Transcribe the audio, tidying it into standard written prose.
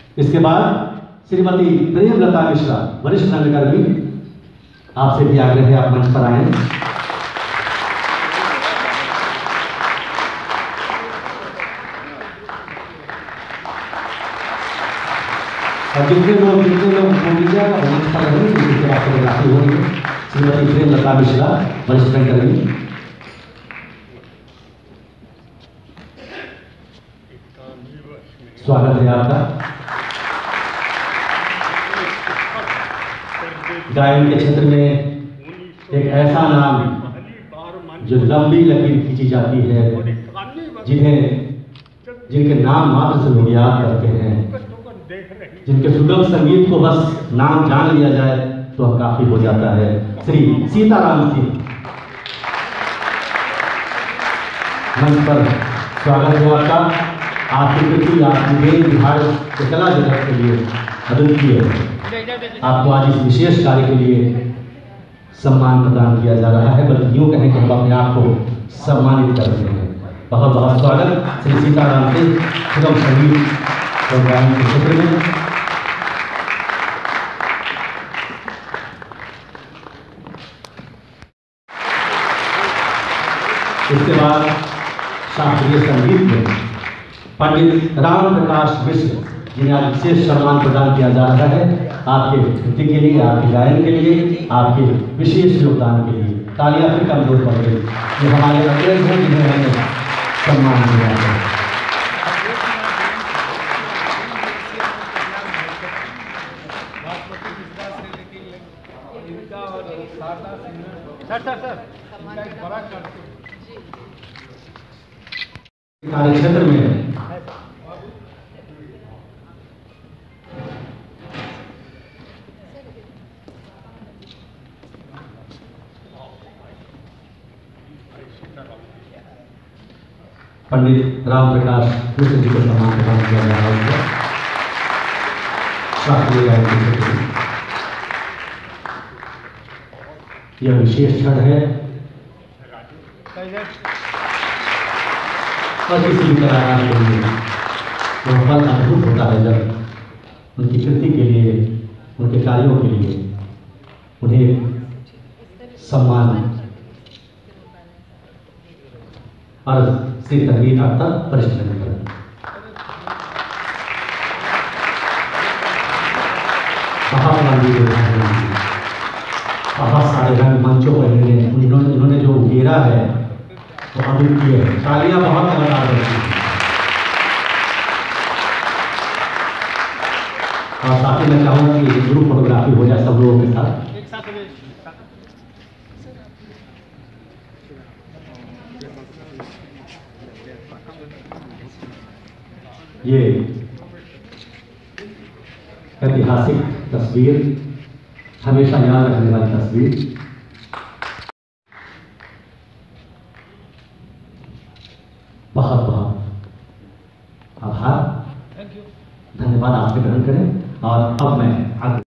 इसके बाद श्रीमती प्रेमलता मिश्रा, वरिष्ठ रंगकर्मी, आपसे भी आग्रह है आप मंच पर आए। और जितने लोग भूमिका मंच पर रहेंगे उनके बाद फोटोग्राफी होगी। श्रीमती प्रेमलता मिश्रा, वरिष्ठ रंगकर्मी। स्वागत है आपका। गायन के क्षेत्र में एक ऐसा नाम जो लंबी लकीर खींची जाती है, जिनके नाम मात्र से लोग याद करते हैं, जिनके सुगम संगीत को बस नाम जान लिया जाए तो काफी हो जाता है। श्री सीताराम सिंह, मंच पर स्वागत है आपका। आपकी कृति, आपकी देन बिहार के कला जगत के लिए अद्वितीय है। आपको आज इस विशेष कार्य के लिए सम्मान प्रदान किया जा रहा है, बल्कि यूँ कहें कि हम अपने आप को सम्मानित कर रहे हैं। बहुत बहुत स्वागत श्री सीताराम सिंह, सुगम संगीत और गायन के क्षेत्र में। इसके बाद शास्त्रीय संगीत में पंडित राम प्रकाश मिश्र, जिन्हें आज विशेष सम्मान प्रदान किया जा रहा है आपके कृति के लिए, आपके गायन के लिए, आपके विशेष योगदान के लिए। तालियां फिर कमजोर पड़ गई। ये हमारे अग्रज हैं जिन्हें हमने सम्मान दिया है। कार्य क्षेत्र में पंडित राम प्रकाश मिश्र जी को सम्मान प्रदान किया जा रहा है। शास्त्रीय गायन के क्षेत्र में यह विशेष क्षण है और किसी भी कलाकार के लिए वह पल अद्भुत होता है जब उनकी कृति के लिए, उनके कार्यों के लिए उन्हें सम्मान और श्री तनवीर अख्तर वरिष्ठ रंगकर्मी। बहुत सारे रंग मंचों पर इन्होंने जो उकेरा है वो अद्वितीय है। तालियां बहुत मजा रही हैं। और साथ ही मैं चाहूँगा कि ग्रुप फोटोग्राफी हो जाए सब लोगों के साथ। ये ऐतिहासिक तस्वीर, हमेशा याद रखने वाली तस्वीर। बहुत बहुत आभार, धन्यवाद। आपसे ग्रहण करें। और अब मैं